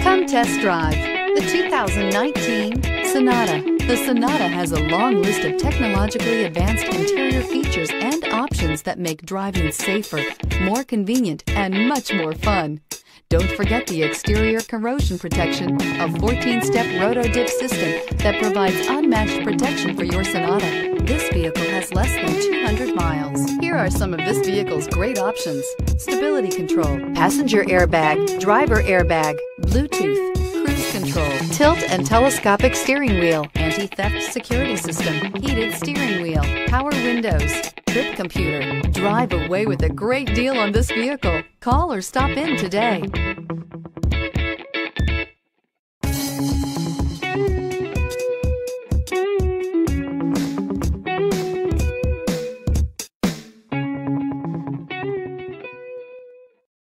Come test drive the 2019 Sonata. The Sonata has a long list of technologically advanced interior features and options that make driving safer, more convenient, and much more fun. Don't forget the exterior corrosion protection, a 14-step roto-dip system that provides unmatched protection for your Sonata. This vehicle has less than 200 miles. Here are some of this vehicle's great options: stability control, passenger airbag, driver airbag, Bluetooth, cruise control, tilt and telescopic steering wheel, anti-theft security system, heated steering wheel, power windows, trip computer. Drive away with a great deal on this vehicle. Call or stop in today.